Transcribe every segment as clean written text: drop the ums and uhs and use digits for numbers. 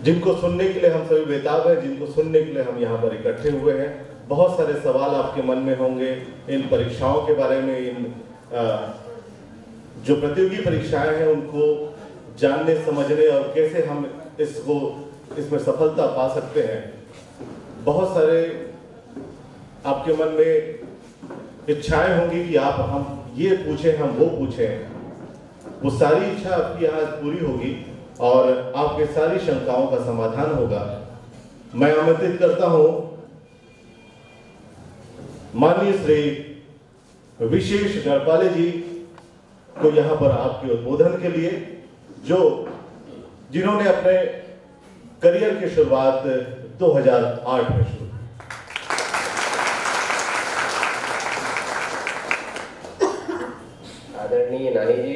जिनको सुनने के लिए हम सभी बेताब हैं, जिनको सुनने के लिए हम यहाँ पर इकट्ठे हुए हैं। बहुत सारे सवाल आपके मन में होंगे इन परीक्षाओं के बारे में, इन जो प्रतियोगी परीक्षाएं हैं उनको जानने, समझने और कैसे हम इसमें सफलता पा सकते हैं। बहुत सारे आपके मन में इच्छाएं होंगी कि आप हम ये पूछें, हम वो पूछें। वो सारी इच्छा आपकी आज पूरी होगी और आपके सारी शंकाओं का समाधान होगा। मैं आमंत्रित करता हूं माननीय श्री विशेष गढ़पाले जी को यहाँ पर आपके उद्बोधन के लिए, जिन्होंने अपने करियर की शुरुआत 2008 में शुरू। आदरणीय नानी जी,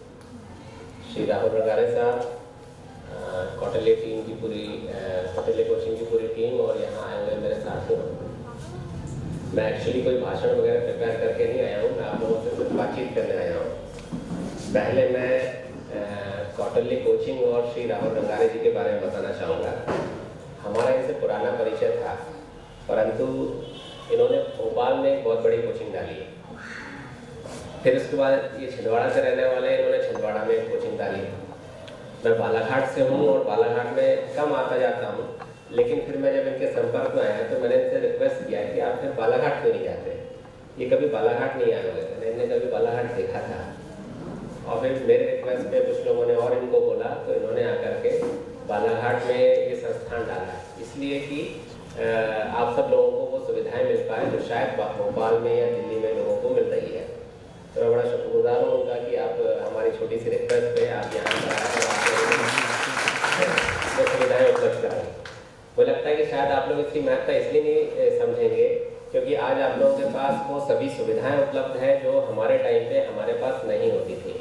श्री राहुल रंगारे साहब, कौटिल्य टीम की पूरी कौटिल्य कोचिंग की पूरी टीम और यहाँ आए हुए मेरे साथियों, मैं एक्चुअली कोई भाषण वगैरह प्रिपेयर करके नहीं आया हूँ। मैं आप लोगों से सिर्फ बातचीत करने आया हूँ। पहले मैं कौटिल्य कोचिंग और श्री राहुल रंगारे जी के बारे में बताना चाहूँगा। हमारा इनसे पुराना परिचय था, परंतु इन्होंने भोपाल में एक बहुत बड़ी कोचिंग डाली है। फिर उसके बाद ये छिंदवाड़ा से रहने वाले, इन्होंने छिंदवाड़ा में एक कोचिंग डाली। मैं बालाघाट से हूँ और बालाघाट में कम आता जाता हूँ, लेकिन फिर मैं जब इनके संपर्क में आया तो मैंने इनसे रिक्वेस्ट किया कि आप फिर बालाघाट क्यों नहीं जाते। ये कभी बालाघाट नहीं आए हुए थे, इन्होंने कभी बालाघाट देखा था। और फिर मेरे रिक्वेस्ट पे कुछ लोगों ने और इनको बोला तो इन्होंने आकर के बालाघाट में ये संस्थान डाला, इसलिए कि आप सब लोगों को वो सुविधाएं मिल पाए जो शायद भोपाल में या दिल्ली में लोगों को मिल रही है। तो मैं बड़ा शुक्रगुजार हूँ उनका कि आप हमारी छोटी सी रिक्वेस्ट पे आप यहाँ पर आए और सुविधाएं उपलब्ध कराएं। मुझे लगता है कि शायद आप लोग इसकी महत्ता इसलिए नहीं समझेंगे क्योंकि आज आप लोगों के पास वो सभी सुविधाएं उपलब्ध हैं जो हमारे टाइम पे हमारे पास नहीं होती थी।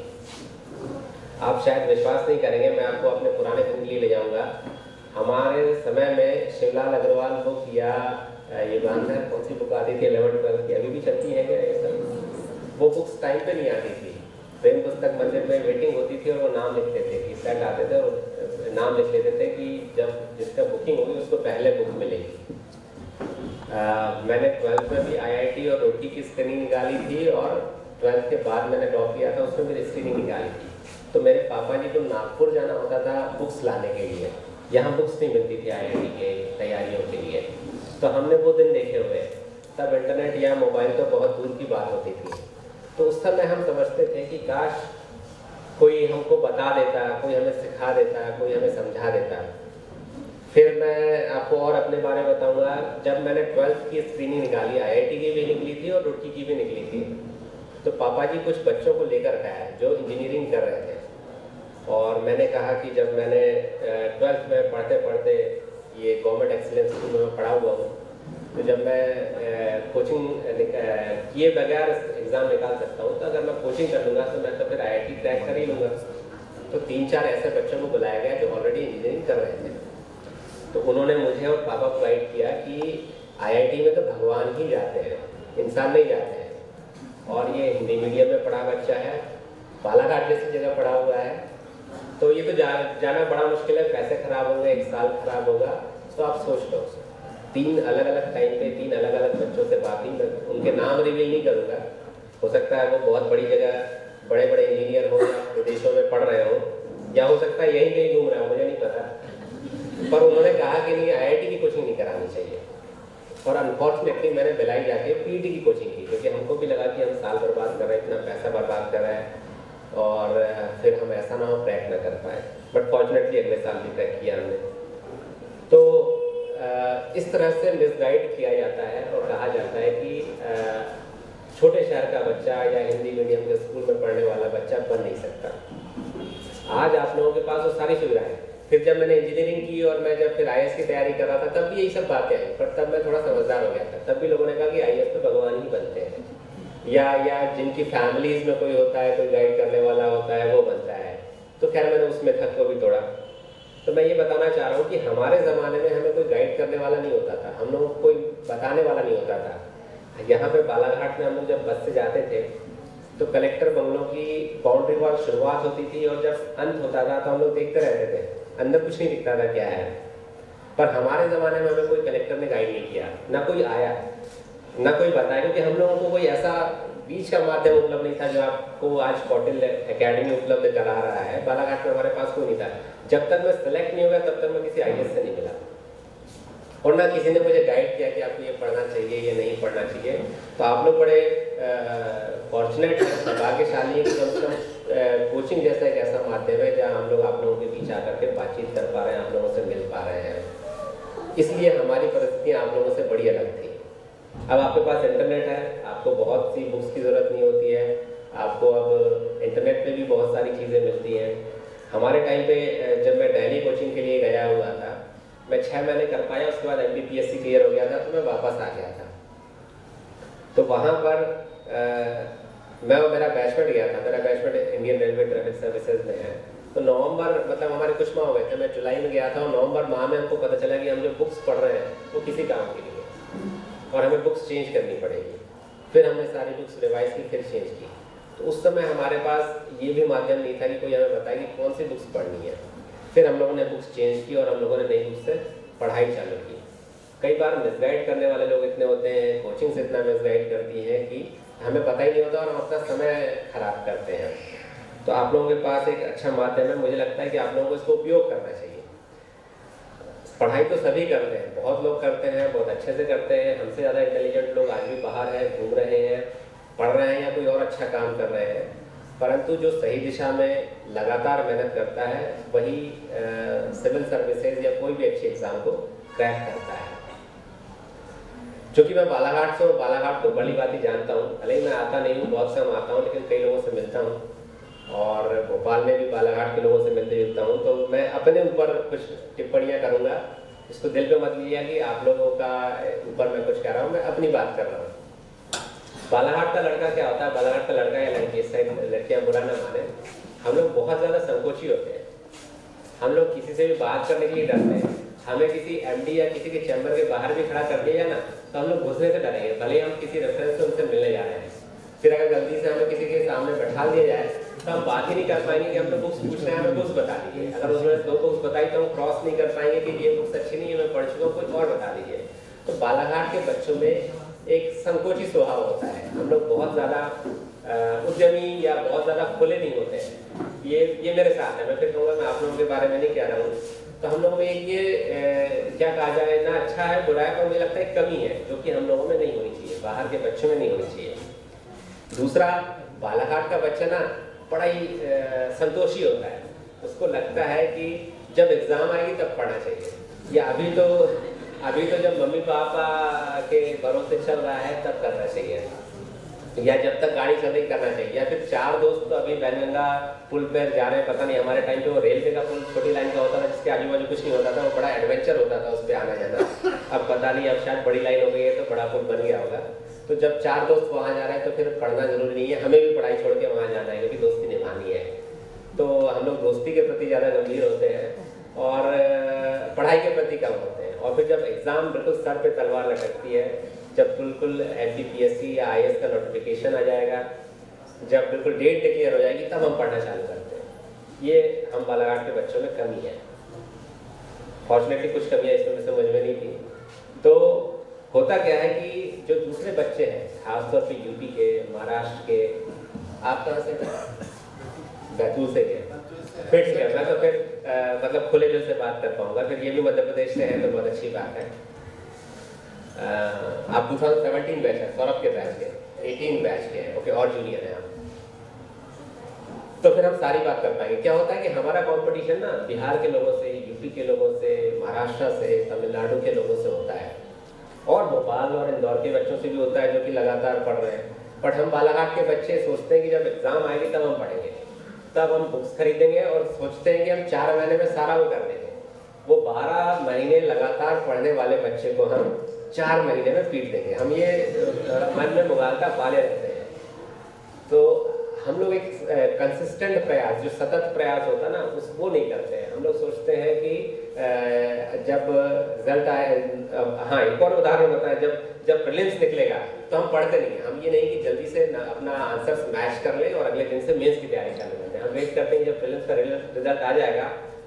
आप शायद विश्वास नहीं करेंगे, मैं आपको अपने पुराने दिन के लिए ले जाऊँगा। हमारे समय में शिवलाल अग्रवाल बुक या युगांधर कौन सी बुक आती थी 11th-12th की, अभी भी चलती है क्या ये सब? वो बुक्स टाइम पे नहीं आती थी। प्रेम पुस्तक मंदिर में वेटिंग होती थी और वो नाम लिखते थे कि सेट आते थे और नाम लिख लेते थे कि जब जिसका बुकिंग होगी उसको पहले बुक मिलेगी। मैंने 12th में भी IIT और रोटी की स्क्रीनिंग निकाली थी और 12th के बाद मैंने टॉप किया था, उसमें मेरी स्क्रीनिंग निकाली थी। तो मेरे पापा जी को नागपुर जाना होता था बुक्स लाने के लिए, यहाँ बुक्स नहीं मिलती थी IIT के तैयारियों के लिए। तो हमने वो दिन देखे हुए। तब इंटरनेट या मोबाइल तो बहुत दूर की बात होती थी। तो उस समय हम समझते थे कि काश कोई हमको बता देता, कोई हमें सिखा देता, कोई हमें समझा देता। फिर मैं आपको और अपने बारे में बताऊंगा। जब मैंने 12th की स्क्रीनिंग निकाली, IIT की भी निकली थी और रुड़की की भी निकली थी, तो पापा जी कुछ बच्चों को लेकर गए जो इंजीनियरिंग कर रहे थे। और मैंने कहा कि जब मैंने 12th में पढ़ते पढ़ते ये गवर्नमेंट एक्सीलेंस स्कूल में पढ़ा हुआ हूँ, तो जब मैं कोचिंग किए बगैर एग्ज़ाम निकाल सकता हूँ, तो अगर मैं कोचिंग कर लूँगा तो मैं तो फिर IIT क्रैक कर ही लूँगा। तो 3-4 ऐसे बच्चों को बुलाया गया जो ऑलरेडी इंजीनियरिंग कर रहे थे। तो उन्होंने मुझे और पापा को गाइड किया कि IIT में तो भगवान ही जाते हैं, इंसान नहीं जाते हैं। और ये हिंदी मीडियम में पढ़ा बच्चा है, बालाघाट जैसी जगह पढ़ा हुआ है, तो ये तो जाना बड़ा मुश्किल है, पैसे खराब होंगे, 1 साल खराब होगा। तो आप सोच लो, 3 अलग अलग टाइम पे 3 अलग अलग बच्चों से बात ही कर, उनके नाम रिवील नहीं करूँगा। हो सकता है वो बहुत बड़ी जगह बड़े बड़े इंजीनियर हो, विदेशों में पढ़ रहे हो, या हो सकता है यहीं कहीं घूम रहे हो, मुझे नहीं पता। पर उन्होंने कहा कि नहीं, IIT की कोचिंग नहीं करानी चाहिए। और अनफॉर्चुनेटली मैंने भिलाई जाके PET की कोचिंग की, क्योंकि हमको भी लगा कि हम साल बर्बाद कर रहे हैं, इतना पैसा बर्बाद कर रहे हैं और फिर हम ऐसा ना हो क्रैक ना कर पाए। बट फॉर्चुनेटली अगले साल भी क्रैक किया हमने। तो इस तरह से मिसगाइड किया जाता है और कहा जाता है कि छोटे शहर का बच्चा या हिंदी मीडियम के स्कूल में पढ़ने वाला बच्चा बन नहीं सकता। आज आप लोगों के पास वो सारी सुविधाएं। फिर जब मैंने इंजीनियरिंग की और मैं जब फिर IAS की तैयारी कर रहा था, तब भी यही सब बातें आई। पर तब मैं थोड़ा समझदार हो गया था। तब भी लोगों ने कहा कि IAS तो भगवान ही बनते हैं, या जिनकी फैमिलीज में कोई होता है, कोई गाइड करने वाला होता है, वो बनता है। तो खैर मैंने उस मेथड को भी तोड़ा। तो मैं ये बताना चाह रहा हूँ कि हमारे ज़माने में हमें कोई गाइड करने वाला नहीं होता था, हम लोगों को कोई बताने वाला नहीं होता था। यहाँ पे बालाघाट में हम लोग जब बस से जाते थे तो कलेक्टर बंगलों की बाउंड्री वॉल शुरुआत होती थी और जब अंत होता था तो हम लोग देखते रहते थे अंदर कुछ नहीं दिखता था क्या है। पर हमारे ज़माने में हमें कोई कलेक्टर ने गाइड नहीं किया, ना कोई आया, ना कोई बताया, क्योंकि हम लोगों को कोई ऐसा बीच का माध्यम उपलब्ध नहीं था जो आपको आज कौटिल्य एकेडमी उपलब्ध करा रहा है। बालाघाट में हमारे पास कोई नहीं था। जब तक मैं सेलेक्ट नहीं हो गया तब तक मैं किसी IAS से नहीं मिला, और ना किसी ने मुझे गाइड किया कि आपको ये पढ़ना चाहिए, ये नहीं पढ़ना चाहिए। तो आप लोग बड़े फॉर्चुनेट हैं, भाग्यशाली, कम से कम कोचिंग जैसा एक ऐसा माध्यम है जहाँ हम लोग आप लोगों के बीच आकर के बातचीत कर पा रहे हैं, आप लोगों से मिल पा रहे हैं। इसलिए हमारी परिस्थितियाँ आप लोगों से बड़ी अलग थी। अब आपके पास इंटरनेट है, आपको बहुत सी बुक्स की ज़रूरत नहीं होती है, आपको अब इंटरनेट पे भी बहुत सारी चीज़ें मिलती हैं। हमारे टाइम पे जब मैं दिल्ली कोचिंग के लिए गया हुआ था, मैं 6 महीने कर पाया, उसके बाद MPPSC क्लियर हो गया था, तो मैं वापस आ गया था। तो वहाँ पर मैं और मेरा बैचमेट गया था, मेरा batchmate Indian railway traffic services में है। तो नवंबर, मतलब हमारे कुछ माह हो गए थे, मैं जुलाई में गया था, और नवंबर माह में हमको पता चला कि हम जो बुक्स पढ़ रहे हैं वो किसी काम के लिए, और हमें बुक्स चेंज करनी पड़ेगी। फिर हमने सारी बुक्स रिवाइज की, फिर चेंज की। तो उस समय हमारे पास ये भी माध्यम नहीं था कि कोई हमें बताए कि कौन सी बुक्स पढ़नी है। फिर हम लोगों ने बुक्स चेंज की और हम लोगों ने नई बुक्स से पढ़ाई चालू की। कई बार मिसगाइड करने वाले लोग इतने होते हैं, कोचिंग से इतना मिसगाइड करती है कि हमें पता ही नहीं होता और हम अपना समय खराब करते हैं। तो आप लोगों के पास एक अच्छा माध्यम है, मुझे लगता है कि आप लोगों को इसको उपयोग करना चाहिए। पढ़ाई तो सभी करते हैं, बहुत लोग करते हैं, बहुत अच्छे से करते हैं। हमसे ज़्यादा इंटेलिजेंट लोग आज भी बाहर हैं, घूम रहे हैं, पढ़ रहे हैं या कोई और अच्छा काम कर रहे हैं। परंतु जो सही दिशा में लगातार मेहनत करता है वही सिविल सर्विसेज या कोई भी अच्छे एग्जाम को क्रैक करता है। चूँकि मैं बालाघाट से हूँ, बालाघाट को बड़ी बात ही जानता हूँ, भले ही मैं आता नहीं हूँ, बहुत कम आता हूँ, लेकिन कई लोगों से मिलता हूँ, और भोपाल में भी बालाघाट के लोगों से मिलते जुलता हूँ। तो मैं अपने ऊपर कुछ टिप्पणियाँ करूँगा, इसको दिल पे मत लीजिए कि आप लोगों का ऊपर मैं कुछ कह रहा हूँ, मैं अपनी बात कर रहा हूँ। बालाघाट का लड़का क्या होता है, बालाघाट का लड़का या लड़की, लड़कियाँ बुरा ना माने, हम लोग बहुत ज़्यादा संकोची होते हैं। हम लोग किसी से भी बात करने के लिए डरते हैं। हमें किसी MD या किसी के चैम्बर के बाहर भी खड़ा कर दिया जाए ना, तो हम लोग घुसने से डरेंगे, भले ही हम किसी रेफरेंस से उनसे मिलने जा रहे हैं। फिर अगर गलती से हमें किसी के सामने बैठा दिया जाए तो हम बात ही नहीं कर पाएंगे कि हम तो बुक्स पूछ रहे हैं, हमें बुक्स बता दीजिए। अगर उसने 2 बुक्स बताई तो हम क्रॉस नहीं कर पाएंगे कि ये बुक्स अच्छी नहीं है, मैं पढ़ चुका हूँ, कुछ और बता दीजिए। तो बालाघाट के बच्चों में एक संकोची स्वभाव होता है। हम लोग बहुत ज़्यादा उद्यमी या बहुत ज़्यादा खुले नहीं होते हैं। ये मेरे साथ है, मैं फिर कहूँगा, मैं आप लोगों के बारे में नहीं कह रहा हूँ। तो हम लोगों में ये क्या कहा जाए, ना अच्छा है बुरा है, पर मुझे लगता है कमी है जो कि हम लोगों में नहीं होनी चाहिए, बाहर के बच्चों में नहीं होनी चाहिए। दूसरा, बालाघाट का बच्चा ना बड़ा ही संतोषी होता है, उसको लगता है कि जब एग्ज़ाम आएगी तब पढ़ना चाहिए, या अभी तो जब मम्मी पापा के भरोसे चल रहा है तब करना चाहिए, या जब तक गाड़ी चल रही करना चाहिए, या फिर 4 दोस्त तो अभी बैनगंगा पुल पर जा रहे हैं। पता नहीं, हमारे टाइम पे वो रेलवे का पुल छोटी लाइन का होता था जिसके आजू बाजू कुछ नहीं होता था, वो बड़ा एडवेंचर होता था उस पर आना जाना। अब पता नहीं, अब शायद बड़ी लाइन हो गई है तो बड़ा पुल बन गया होगा। तो जब 4 दोस्त वहाँ जा रहे हैं तो फिर पढ़ना जरूरी नहीं है, हमें भी पढ़ाई छोड़ के वहाँ जाना है क्योंकि दोस्ती निभानी है। तो हम लोग दोस्ती के प्रति ज़्यादा गंभीर होते हैं और पढ़ाई के प्रति कम होते हैं। और फिर जब एग्ज़ाम बिल्कुल सर पे तलवार लटकती है, जब बिल्कुल MPPSC या IAS का नोटिफिकेशन आ जाएगा, जब बिल्कुल डेट डिक्लेयर हो जाएगी, तब हम पढ़ना चालू करते हैं। ये हम बालाघाट के बच्चों में कमी है। फॉर्चुनेटली कुछ कमियाँ इसमें समझ में नहीं थी। तो होता क्या है कि जो दूसरे बच्चे हैं, खासतौर पे यूपी के, महाराष्ट्र के, आप कहाँ से थे? बैतूल से गए, फिर से मैं तो फिर मतलब खुले दिल से बात कर पाऊंगा। फिर ये भी मध्य प्रदेश से है तो बहुत अच्छी बात है। आप 2017 बैच है, सौरभ के बैच के, 18 बैच के हैं, ओके, और जूनियर हैं आप। तो फिर हम सारी बात कर पाएंगे। क्या होता है कि हमारा कंपटीशन ना बिहार के लोगों से, यूपी के लोगों से, महाराष्ट्र से, तमिलनाडु के लोगों से होता है, और भोपाल और इंदौर के बच्चों से भी होता है जो कि लगातार पढ़ रहे हैं। बट हम बालाघाट के बच्चे सोचते हैं कि जब एग्जाम आएगी तब हम पढ़ेंगे, तब हम बुक्स खरीदेंगे और सोचते हैं कि हम 4 महीने में सारा वो कर देंगे। वो 12 महीने लगातार पढ़ने वाले बच्चे को हम 4 महीने में पीट देंगे। हम ये मन में मुगालता पाले रहते हैं। तो हम लोग एक कंसिस्टेंट प्रयास, जो सतत प्रयास होता है ना, वो नहीं करते हैं। हम लोग सोचते हैं कि जब रिजल्ट आए, हाँ एक और उदाहरण होता है, जब प्रीलिम्स निकलेगा तो हम पढ़ते नहीं हैं। हम ये नहीं कि जल्दी से अपना आंसर मैच कर लें और अगले दिन से मेंस की तैयारी चालू करते हैं। हम वेट करते हैं जब प्रीलिम्स का रिजल्ट आ जाएगा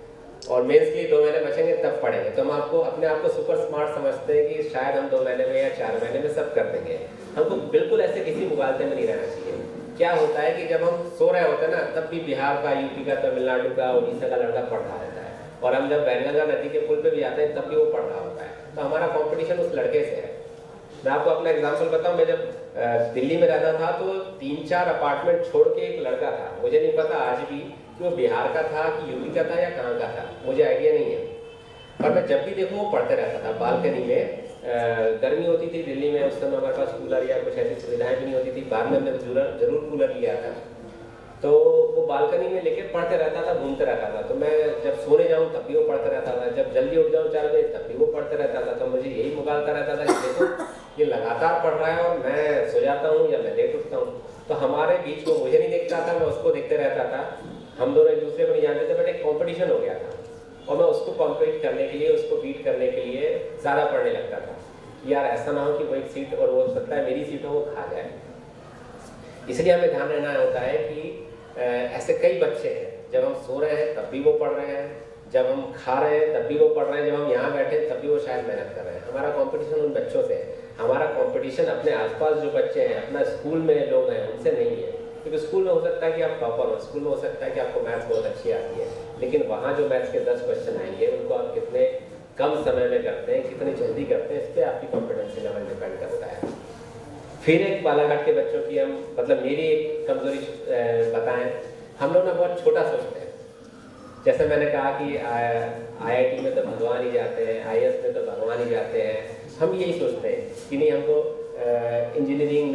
और मेंस के लिए 2 महीने बचेंगे तब पढ़ेंगे। तो हम आपको अपने आप को सुपर स्मार्ट समझते हैं कि शायद हम 2 महीने में या 4 महीने में सब कर देंगे। हमको बिल्कुल ऐसे किसी मुगालते में नहीं रहना चाहिए। क्या होता है कि जब हम सो रहे होते हैं ना, तब भी बिहार का, यूपी का, तमिलनाडु का, उड़ीसा का लड़का पढ़ रहा होता है, और हम जब बैनगंगा नदी के पुल पे भी आते हैं तब भी वो पढ़ रहा होता है। तो हमारा कॉम्पिटिशन उस लड़के से है। मैं आपको अपना एग्जाम्पल बताऊं, मैं जब दिल्ली में रहता था तो 3-4 अपार्टमेंट छोड़ के एक लड़का था, मुझे नहीं पता आज भी कि वो बिहार का था कि यूपी का था या कहाँ का था, मुझे आइडिया नहीं है, पर मैं जब भी देखूँ वो पढ़ते रहता था बालकनी में। गर्मी होती थी दिल्ली में, उस समय हमारे पास कूलर या कुछ ऐसी सुविधाएं भी नहीं होती थी, बाद में हमने जरूर कूलर लिया था। तो वो बालकनी में लेके पढ़ते रहता था, घूमते रहता था। तो मैं जब सोने जाऊँ तब भी वो पढ़ते रहता था, जब जल्दी उठ जाऊँ 4 बजे तब भी वो पढ़ते रहता था। तो मुझे यही मुगालता रहता था कि देखो ये लगातार पढ़ रहा है और मैं सो जाता हूँ या मैं लेट उठता हूँ। तो हमारे बीच में मुझे नहीं देखता था, मैं उसको देखते रहता था, हम दोनों एक दूसरे को नहीं जानते थे, बट एक कॉम्पिटिशन हो गया था और मैं उसको कॉम्पीट करने के लिए, उसको बीट करने के लिए ज़्यादा पढ़ने लगता था। यार ऐसा ना हो कि वो एक सीट, और वो सकता है मेरी सीट हो, वो खा जाए। इसलिए हमें ध्यान रहना होता है कि ऐसे कई बच्चे हैं, जब हम सो रहे हैं तब भी वो पढ़ रहे हैं, जब हम खा रहे हैं तब भी वो पढ़ रहे हैं, जब हम यहाँ बैठे तब भी वो शायद मेहनत कर रहे हैं। हमारा कंपटीशन उन बच्चों से है, हमारा कंपटीशन अपने आसपास जो बच्चे हैं, अपना स्कूल में लोग हैं, उनसे नहीं है। क्योंकि स्कूल में हो सकता है कि आप टॉपर हो, स्कूल में हो सकता है कि आपको मैथ्स बहुत अच्छी आती है, लेकिन वहाँ जो मैथ्स के 10 क्वेश्चन आएंगे उनको आप कितने कम समय में करते हैं, कितनी जल्दी करते हैं, इस पर आपकी कॉम्पिटेंसी लेवल डिपेंड करता है। फिर एक बालाघाट के बच्चों की हम, मतलब मेरी एक कमजोरी बताएं, हम लोग ना बहुत छोटा सोचते हैं। जैसे मैंने कहा कि IIT में तो भगवान ही जाते हैं, IAS में तो भगवान ही जाते हैं, हम यही सोचते हैं कि नहीं हमको इंजीनियरिंग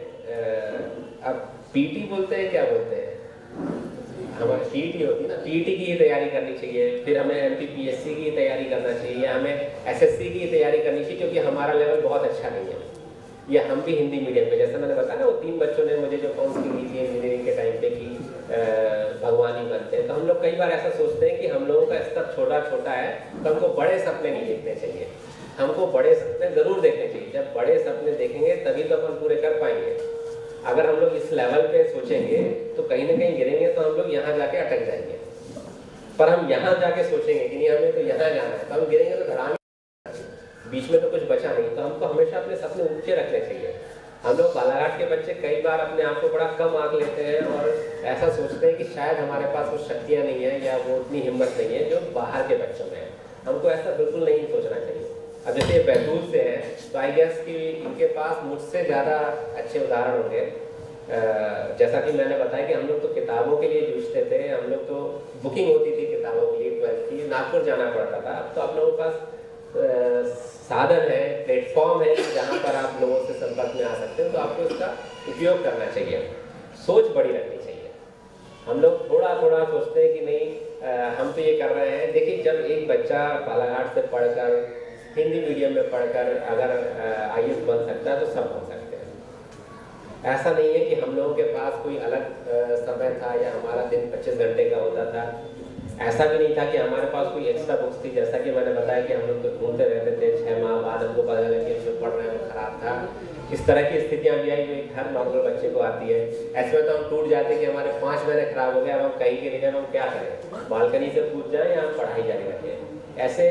में अब PT बोलते हैं, क्या बोलते हैं, हमारी TET होती है ना, TET की ही तैयारी करनी चाहिए, फिर हमें MPPSC की तैयारी करना चाहिए, हमें SSC की तैयारी करनी चाहिए, क्योंकि हमारा लेवल बहुत अच्छा नहीं है। या हम भी हिंदी मीडियम पे, जैसे मैंने बताया ना, वो 3 बच्चों ने मुझे जो काउंसलिंग दी थी इंजीनियरिंग के टाइम पे कि भगवान ही बनते हैं। तो हम लोग कई बार ऐसा सोचते हैं कि हम लोगों का स्तर छोटा है, तो हमको बड़े सपने नहीं देखने चाहिए, हमको बड़े सपने ज़रूर देखने चाहिए। जब बड़े सपने देखेंगे तभी तो अपन पूरे कर पाएंगे। अगर हम लोग इस लेवल पे सोचेंगे तो कहीं ना कहीं गिरेंगे, तो हम लोग यहाँ जाके अटक जाएंगे। पर हम यहाँ जाके सोचेंगे कि नहीं हमें तो यहाँ जाना है, तो हम गिरेंगे तो धड़ाम, बीच में तो कुछ बचा नहीं। तो हमको हमेशा अपने सपने ऊंचे रखने चाहिए। हम लोग बालाघाट के बच्चे कई बार अपने आप को बड़ा कम आंक लेते हैं और ऐसा सोचते हैं कि शायद हमारे पास वो शक्तियाँ नहीं है या वो उतनी हिम्मत नहीं है जो बाहर के बच्चों में है। हमको ऐसा बिल्कुल नहीं सोचना चाहिए। अब जैसे ये बैतूल से है, तो आई गेस कि इनके पास मुझसे ज़्यादा अच्छे उदाहरण होंगे। जैसा कि मैंने बताया कि हम लोग तो किताबों के लिए जूझते थे, हम लोग तो बुकिंग होती थी किताबों के लिए 12th की, नागपुर जाना पड़ता था। अब तो आप लोगों के पास साधन है, प्लेटफॉर्म है जहाँ पर आप लोगों से संपर्क में आ सकते हैं, तो आपको इसका उपयोग करना चाहिए। सोच बड़ी रखनी चाहिए। हम लोग थोड़ा सोचते हैं कि नहीं हम तो ये कर रहे हैं। देखिए, जब एक बच्चा बालाघाट से पढ़कर, हिंदी मीडियम में पढ़कर अगर IAS बन सकता है तो सब बन सकते हैं। ऐसा नहीं है कि हम लोगों के पास कोई अलग समय था या हमारा दिन 25 घंटे का होता था। ऐसा भी नहीं था कि हमारे पास कोई एक्स्ट्रा बुक्स थी। जैसा कि मैंने बताया कि हम लोग तो ढूंढते रहते थे, 6 माह बाद हमको पता लगा कि जो पढ़ रहे हैं वो खराब था। इस तरह की स्थितियाँ भी आई जो एक हर नॉर्मल बच्चे को आती है। ऐसे में तो हम टूट जाते कि हमारे 5 महीने खराब हो गए, अब हम कहीं के लिए हम क्या करें, बालकनी से कूद जाएं या हम पढ़ाई जारी रखें। ऐसे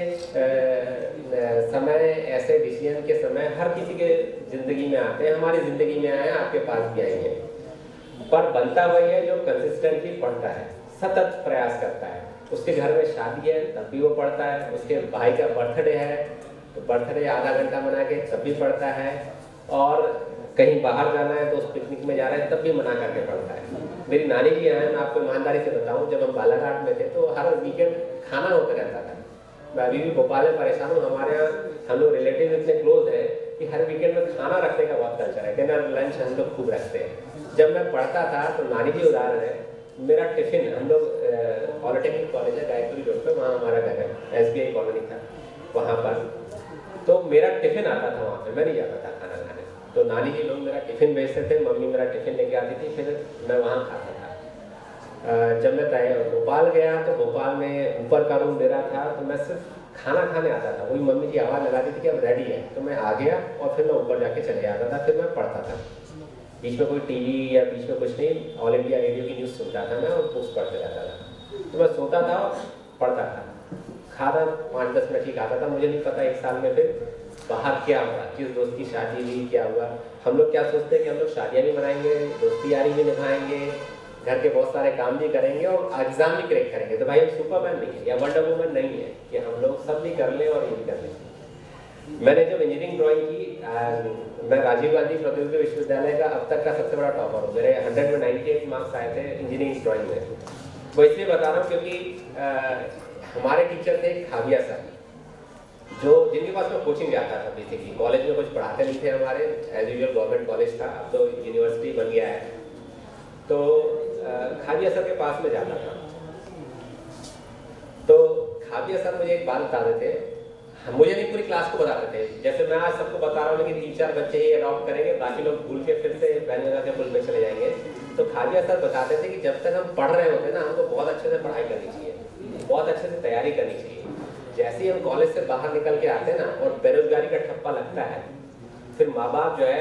समय, ऐसे डिसीजन के समय हर किसी के ज़िंदगी में आते हैं। हमारी ज़िंदगी में आए, आपके पास भी आएंगे। पर बनता वही है जो कंसिस्टेंटली पढ़ता है, सतत प्रयास करता है। उसके घर में शादी है तब भी वो पढ़ता है, उसके भाई का बर्थडे है तो बर्थडे आधा घंटा मना के तब भी पढ़ता है, और कहीं बाहर जाना है तो उस पिकनिक में जा रहे हैं तब भी मना करके पढ़ता है। मेरी नानी जी हैं, मैं आपको ईमानदारी से बताऊं, जब हम बालाघाट में थे तो हर वीकेंड खाना होते रहता था। मैं अभी भी भोपाल में परेशान हूँ। हमारे यहाँ हम लोग रिलेटिव इतने क्लोज हैं कि हर वीकेंड में खाना रखने का बहुत कल्चर है, डिनर लंच हम लोग खूब रखते हैं। जब मैं पढ़ता था तो नानी जी उदाहरण है, मेरा टिफिन, हम लोग पॉलिटेक्निक कॉलेज है गायत्री रोड पे, वहाँ हमारा घर है, SBI कॉलोनी था वहाँ पर, तो मेरा टिफिन आता था वहाँ पे, मैं नहीं जाता था खाना खाने। तो नानी जी लोग मेरा टिफिन भेजते थे, मम्मी मेरा टिफिन लेके आती थी, फिर मैं वहाँ खाता था। जब मैं भोपाल गया तो भोपाल में ऊपर का रूम मेरा था, तो मैं सिर्फ खाना खाने आता था। वही मम्मी की आवाज़ लगाती थी कि अब रेडी है, तो मैं आ गया और फिर मैं ऊपर जाके चले आता था, फिर मैं पढ़ता था। बीच में कोई TV या बीच में कुछ नहीं, ऑल इंडिया रेडियो की न्यूज़ सुनता था मैं और बुक्स पढ़ते रहता था। तो मैं सोता था और पढ़ता था। खाता 5-10 मिनट ही खाता था, मुझे नहीं पता 1 साल में फिर बाहर क्या हुआ, किस दोस्त की शादी हुई, क्या हुआ। हम लोग क्या सोचते हैं कि हम लोग शादियाँ भी मनाएंगे, दोस्ती यारी भी निभाएंगे, घर के बहुत सारे काम भी करेंगे और एग्जाम भी क्रैक करेंगे। तो भाई हम सुपरमैन नहीं है या वंडर वुमन नहीं है कि हम लोग सब भी कर लें और ये भी कर लें। मैंने जब इंजीनियरिंग ड्राइंग की, मैं राजीव गांधी प्रौद्योगिकी विश्वविद्यालय का अब तक का सबसे बड़ा टॉपर हूँ। मेरे 100 में 98 मार्क्स आए थे इंजीनियरिंग ड्राइंग में। वो इसलिए बता रहा हूँ क्योंकि हमारे टीचर थे खाविया सर, जो जिनके पास मैं कोचिंग जाता था। बेसिकली कॉलेज में कुछ पढ़ाते नहीं थे हमारे, एज यूजुअल गवर्नमेंट कॉलेज था, अब तो यूनिवर्सिटी बन गया है। तो खाविया सर के पास में जाता था। तो खाविया सर मुझे एक बात बताते थे, मुझे नहीं पूरी क्लास को बताते थे। जैसे मैं आज सबको बता रहा हूँ लेकिन 3-4 बच्चे ही अडॉप्ट करेंगे, बाकी लोग भूल के फिर से बैन लगा के पुल पे चले जाएंगे। तो खाविया सर बताते थे कि जब तक हम पढ़ रहे होते ना, हमको बहुत अच्छे से पढ़ाई करनी चाहिए, बहुत अच्छे से तैयारी करनी चाहिए। जैसे ही हम कॉलेज से बाहर निकल के आते हैं ना और बेरोजगारी का ठप्पा लगता है, फिर माँ बाप जो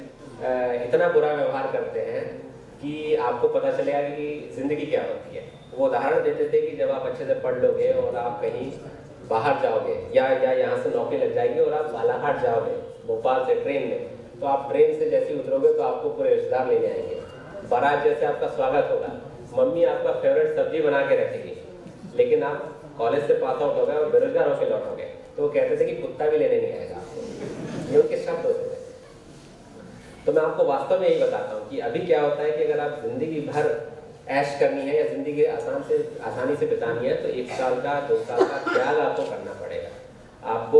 है इतना बुरा व्यवहार करते हैं कि आपको पता चलेगा कि जिंदगी क्या होती है। वो उदाहरण देते थे कि जब आप अच्छे से पढ़ लोगे और आप कहीं बाहर जाओगे या यहाँ से नौकरी लग जाएगी और आप बालाघाट जाओगे भोपाल से ट्रेन में, तो आप ट्रेन से जैसे उतरोगे तो आपको पूरे रिश्तेदार लेने आएंगे, बारात जैसे आपका स्वागत होगा, मम्मी आपका फेवरेट सब्जी बना के रखेगी। लेकिन आप कॉलेज से पास आउट हो गए और बेरोजगार होकर लौटोगे तो वो कहते थे कि कुत्ता भी लेने नहीं आएगा आपको। ये उनके शब्द होते थे। तो मैं आपको वास्तव में यही बताता हूँ कि अभी क्या होता है कि अगर आप जिंदगी भर ऐश करनी है या जिंदगी आसानी से बितानी है तो 1 साल का 2 साल का त्याग आपको करना पड़ेगा। आपको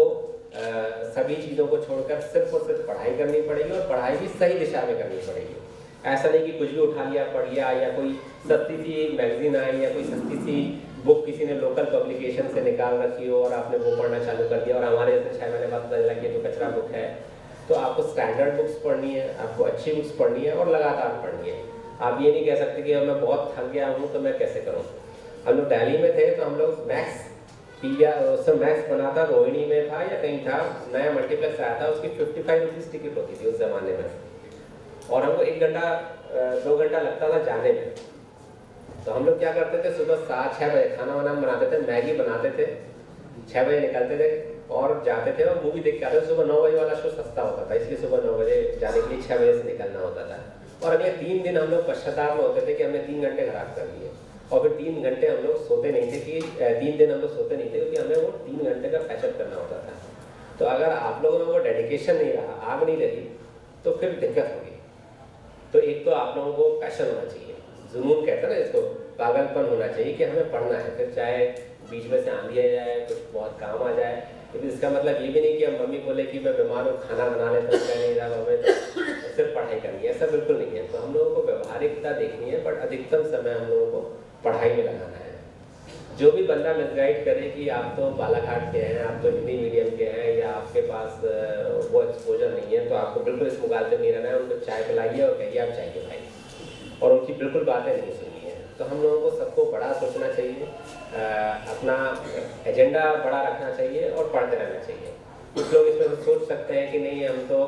सभी चीज़ों को छोड़कर सिर्फ और सिर्फ पढ़ाई करनी पड़ेगी और पढ़ाई भी सही दिशा में करनी पड़ेगी। ऐसा नहीं कि कुछ भी उठा लिया पढ़ लिया, या कोई सस्ती सी मैगजीन आई या कोई सस्ती सी बुक किसी ने लोकल पब्लिकेशन से निकाल रखी हो और आपने वो पढ़ना चालू कर दिया और हमारे जैसे 6 महीने बाद पता चला कि तो कचरा बुक है। तो आपको स्टैंडर्ड बुक्स पढ़नी है, आपको अच्छी बुक्स पढ़नी है और लगातार पढ़नी है। आप ये नहीं कह सकते कि मैं बहुत थक गया हूँ तो मैं कैसे करूँ। हम लोग दिल्ली में थे तो हम लोग मैक्स पिया, उससे मैक्स बना था, रोहिणी में था या कहीं था, नया मल्टीप्लेक्स आया था, उसकी 55 रुपीज़ टिकट होती थी उस जमाने में और हमको 1 घंटा 2 घंटा लगता था जाने में। तो हम लोग क्या करते थे, सुबह 7-6 बजे खाना वाना बनाते थे, मैगी बनाते थे, 6 बजे निकलते थे और जाते थे और मूवी देख के आते थे। सुबह 9 बजे वाला शो सस्ता होता था, इसलिए सुबह 9 बजे जाने के लिए 6 बजे से निकलना होता था। और अगले 3 दिन हम लोग पश्चाताप में होते थे कि हमने 3 घंटे खराब कर लिए और फिर 3 घंटे हम लोग सोते नहीं थे कि 3 दिन हम लोग सोते नहीं थे क्योंकि हमें वो 3 घंटे का पैचअप करना होता था। तो अगर आप लोगों में वो डेडिकेशन नहीं रहा, आग नहीं रही, तो फिर दिक्कत होगी। तो एक तो आप लोगों को पैशन होना चाहिए, जुनून कहते हैं ना इसको, पागलपन होना चाहिए कि हमें पढ़ना है। फिर चाहे बीच में से आंधी आ जाए, कुछ बहुत काम आ जाए, लेकिन इसका मतलब ये भी नहीं कि हम मम्मी बोले कि मैं बीमार हूँ खाना बना लेता हूँ, नहीं रहा हमें तो सिर्फ पढ़ाई करनी है, ऐसा बिल्कुल नहीं है। तो हम लोगों को व्यवहारिकता देखनी है, बट अधिकतम समय हम लोगों को पढ़ाई में लगाना है। जो भी बंदा मिसगाइड करे कि आप तो बालाघाट के हैं, आप तो हिंदी मीडियम के हैं या आपके पास वो एक्सपोजर नहीं है, तो आपको बिल्कुल इस मुकाबले में नहीं रहना है। उनको चाय पिलाइए और कहिए आप चाय पिलाइए और उनकी बिल्कुल बातें नहीं सुनिए। तो हम लोगों को सबको बड़ा सोचना चाहिए, अपना एजेंडा बड़ा रखना चाहिए और पढ़ते रहना चाहिए। कुछ लोग इसमें सोच सकते हैं कि नहीं हम तो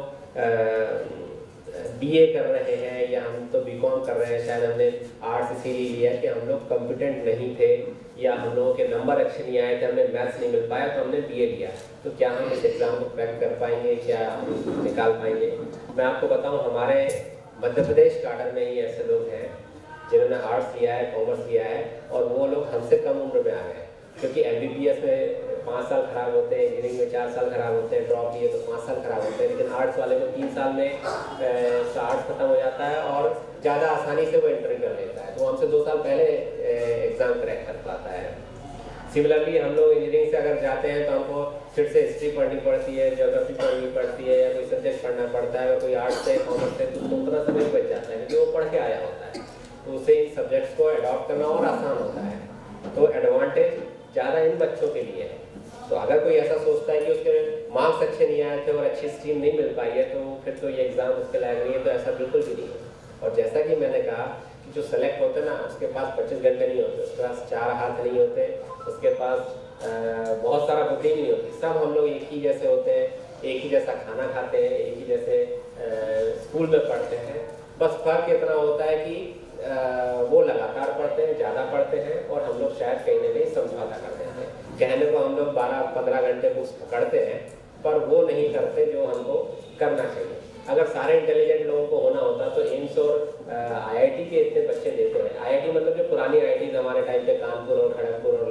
BA कर रहे हैं या हम तो BCom कर रहे हैं, शायद हमने आर्ट्स इसीलिए लिया कि हम लोग कॉम्पिटेंट नहीं थे या हम लोगों के नंबर अच्छे नहीं आए थे, हमें मैथ्स नहीं मिल पाया तो हमने BA लिया। तो क्या हम इस एग्ज़ाम को क्रैक कर पाएंगे, क्या हम निकाल पाएंगे? मैं आपको बताऊं, हमारे मध्य प्रदेश काडर में ही ऐसे लोग हैं जिन्होंने आर्ट्स लिया है, कॉमर्स लिया है और वो लोग हमसे कम उम्र में आ गए, क्योंकि MBBS में 5 साल खराब होते हैं, इंजीनियरिंग में 4 साल खराब होते हैं, ड्रॉप लिए तो 5 साल खराब होते हैं, लेकिन आर्ट्स वाले को 3 साल में आर्ट्स खत्म हो जाता है और ज़्यादा आसानी से वो एंट्री कर लेता है, तो वो हमसे 2 साल पहले एग्ज़ाम क्रैक कर पाता है। सिमिलरली हम लोग इंजीनियरिंग से अगर जाते हैं तो हमको फिर से हिस्ट्री पढ़नी पड़ती है, ज्योग्राफी पढ़नी पड़ती है या कोई सब्जेक्ट पढ़ना पड़ता है, कोई आर्ट्स से कॉमर्स से, तो उतना समय बच जाता है क्योंकि वो पढ़ के आया होता है, तो उसे इन सब्जेक्ट्स को अडॉप्ट करना और आसान होता है। तो एडवांटेज ज़्यादा इन बच्चों के लिए है। तो अगर कोई ऐसा सोचता है कि उसके मार्क्स अच्छे नहीं आए थे और अच्छी स्ट्रीम नहीं मिल पाई है तो फिर तो ये एग्ज़ाम उसके लायक नहीं है, तो ऐसा बिल्कुल भी नहीं है। और जैसा कि मैंने कहा कि जो सेलेक्ट होते हैं ना, उसके पास 25 घंटे नहीं होते, उसके पास 4 हाथ नहीं होते, उसके पास बहुत सारा बुकिंग नहीं होती। सब हम लोग एक ही जैसे होते हैं, एक ही जैसा खाना खाते हैं, एक ही जैसे स्कूल में पढ़ते हैं। बस फर्क इतना होता है कि वो लगातार पढ़ते हैं, ज़्यादा पढ़ते हैं और हम लोग शायद कहीं ना कहीं समझौता कर देते हैं। कहने को हम लोग 12-15 घंटे बुक्स पकड़ते हैं, पर वो नहीं करते जो हमको करना चाहिए। अगर सारे इंटेलिजेंट लोगों को होना होता तो एम्स और आईआईटी के इतने बच्चे देते हैं। आईआईटी मतलब जो पुरानी आईआईटी हमारे टाइम पे कानपुर और खड़गपुर और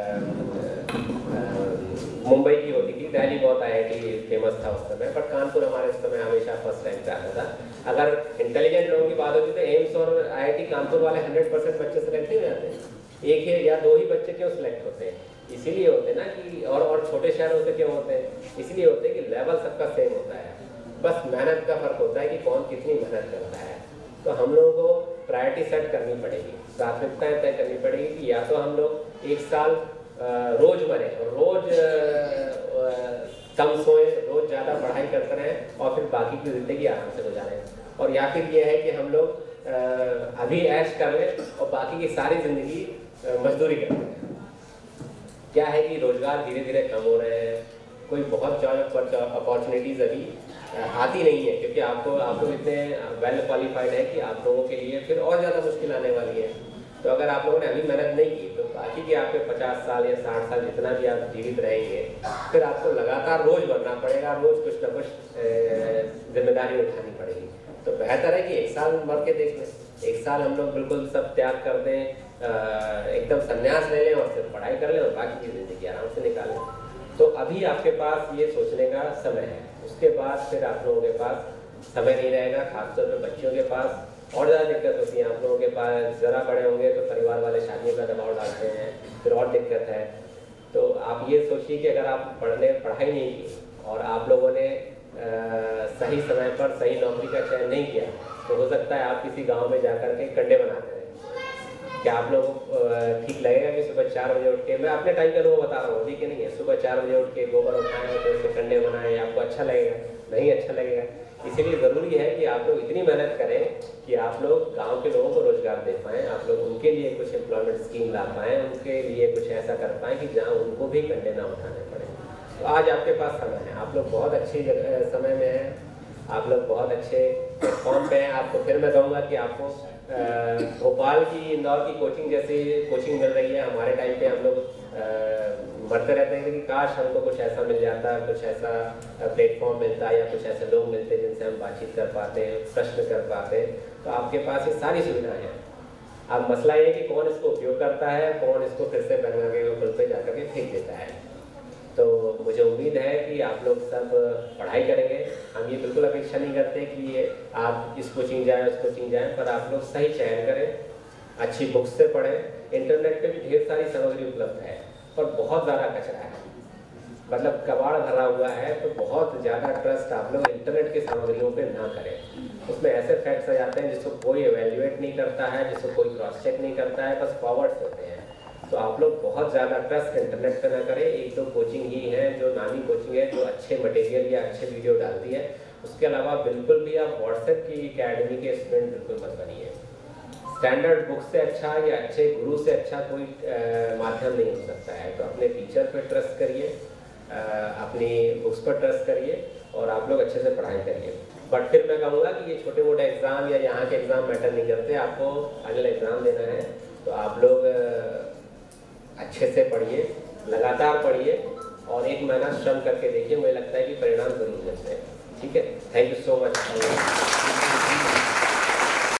मुंबई की होती थी। दिल्ली बहुत आईआईटी फेमस था उस समय, पर कानपुर हमारे उस समय हमेशा फर्स्ट रैंक पे आता था। अगर इंटेलिजेंट लोगों की बात होती तो एम्स और आईआईटी कानपुर वाले 100% बच्चे सेलेक्ट नहीं होते, एक या दो ही बच्चे क्यों सिलेक्ट होते हैं? इसीलिए होते हैं ना कि और छोटे शहरों से क्यों होते हैं? इसलिए होते हैं कि लेवल सबका सेम होता है, बस मेहनत का फर्क होता है कि कौन कितनी मेहनत करता है। तो हम लोगों को प्रायोरिटी सेट करनी पड़ेगी, प्राथमिकताएं तय करनी पड़ेगी कि या तो हम लोग 1 साल रोज मरे, रोज कम सोए, रोज ज़्यादा पढ़ाई करते रहें और फिर बाकी की ज़िंदगी आराम से गुजारें, और या फिर ये है कि हम लोग अभी ऐश कर लें और बाकी की सारी ज़िंदगी मजदूरी करते हैं। क्या है कि रोजगार धीरे धीरे कम हो रहे हैं, कोई बहुत ज़्यादा अपॉर्चुनिटीज़ अभी आती नहीं है, क्योंकि आप लोग इतने वेल क्वालिफाइड है कि आप लोगों के लिए फिर और ज़्यादा मुश्किल आने वाली है। तो अगर आप लोगों ने अभी मेहनत नहीं की तो बाकी के आपके 50 साल या 60 साल जितना भी आप जीवित रहेंगे, फिर आपको लगातार रोज बनना पड़ेगा, रोज कुछ ना कुछ जिम्मेदारी उठानी पड़ेगी। तो बेहतर है कि 1 साल मर के देख लें, 1 साल हम लोग बिल्कुल सब त्याग कर दें, एकदम संन्यास ले लें और सिर्फ पढ़ाई कर लें और बाकी की जिंदगी आराम से निकालें। तो अभी आपके पास ये सोचने का समय है। उसके बाद फिर आप लोगों के पास समय नहीं रहेगा, खासतौर पर बच्चों के पास और ज़्यादा दिक्कत होती है। आप लोगों के पास ज़रा बड़े होंगे तो परिवार वाले शादियों का दबाव डालते हैं, फिर और दिक्कत है। तो आप ये सोचिए कि अगर आप पढ़ाई नहीं की और आप लोगों ने सही समय पर सही नौकरी का चयन नहीं किया, तो हो सकता है आप किसी गाँव में जाकर के कंडे बनाते हैं। क्या आप लोगों को ठीक लगेगा कि सुबह 4 बजे उठ के, मैं अपने टाइम का अनुभव बता रहा हूँ, ठीक है नहीं है, सुबह 4 बजे उठ के गोबर उठाएं तो उससे कंडे बनाएं, आपको अच्छा लगेगा? नहीं अच्छा लगेगा। इसीलिए ज़रूरी है कि आप लोग इतनी मेहनत करें कि आप लोग गांव के लोगों को रोजगार दे पाएँ, आप लोग उनके लिए कुछ एम्प्लॉयमेंट स्कीम ला पाएँ, उनके लिए कुछ ऐसा कर पाएँ कि जहाँ उनको भी कंडे ना उठाने पड़े। तो आज आपके पास समय है, आप लोग बहुत अच्छी समय में हैं, आप लोग बहुत अच्छे प्लेटफॉर्म पे हैं। आपको फिर मैं कहूँगा कि आपको भोपाल की, इंदौर की कोचिंग जैसी कोचिंग मिल रही है। हमारे टाइम पे हम लोग मरते रहते हैं कि काश हमको कुछ ऐसा मिल जाता, कुछ ऐसा प्लेटफॉर्म मिलता या कुछ ऐसे लोग मिलते जिनसे हम बातचीत कर पाते, प्रश्न कर पाते। तो आपके पास ये सारी सुविधाएं हैं। अब मसला ये है कि कौन इसको उपयोग करता है, कौन इसको फिर से बना के पुल पे जाकर के फेंक देता है। तो मुझे उम्मीद है कि आप लोग सब पढ़ाई करेंगे। हम ये बिल्कुल अपेक्षा नहीं करते कि आप इस कोचिंग जाएं, उस कोचिंग जाएं, पर आप लोग सही चयन करें, अच्छी बुक्स से पढ़ें। इंटरनेट पे भी ढेर सारी सामग्री उपलब्ध है, पर बहुत ज़्यादा कचरा है, मतलब कबाड़ भरा हुआ है। तो बहुत ज़्यादा ट्रस्ट आप लोग इंटरनेट की सामग्रियों पे ना करें। उसमें ऐसे फैक्ट्स आ जाते हैं जिसको कोई एवेल्युएट नहीं करता है, जिसको कोई क्रॉस चेक नहीं करता है, बस फॉरवर्ड्स होते हैं। तो आप लोग बहुत ज़्यादा ट्रस्ट इंटरनेट पे ना करें। 1-2 कोचिंग ही है जो नामी कोचिंग है, जो अच्छे मटेरियल या अच्छे वीडियो डालती है। उसके अलावा बिल्कुल भी आप व्हाट्सएप की अकेडमी के स्टूडेंट बिल्कुल मत बनिए। स्टैंडर्ड बुक से अच्छा या अच्छे गुरु से अच्छा कोई माध्यम नहीं हो सकता है। तो अपने टीचर पर ट्रस्ट करिए, अपनी बुक्स पर ट्रस्ट करिए और आप लोग अच्छे से पढ़ाई करिए। बट फिर मैं कहूँगा कि ये छोटे मोटे एग्ज़ाम या यहाँ के एग्ज़ाम मैटर नहीं करते। आपको फाइनल एग्ज़ाम देना है तो आप लोग अच्छे से पढ़िए, लगातार पढ़िए और 1 महीना श्रम करके देखिए। मुझे लगता है कि परिणाम जरूर मिलते हैं। ठीक है, थैंक यू सो मच।